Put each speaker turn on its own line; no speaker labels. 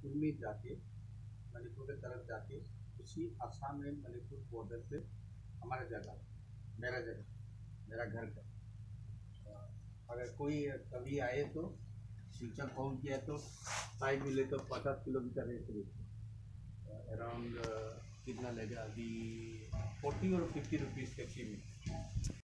मणिपुर में जाके, मणिपुर की तरफ जाके उसी आसाम में मणिपुर बॉर्डर पे हमारा जगह, मेरा घर का। अगर कोई कभी आए तो शिक्षक पहुँच गया तो टाइम मिले तो 50 किलोमीटर है, अराउंड कितना लेगा अभी 40 और 50 रुपीज़ टैक्सी में।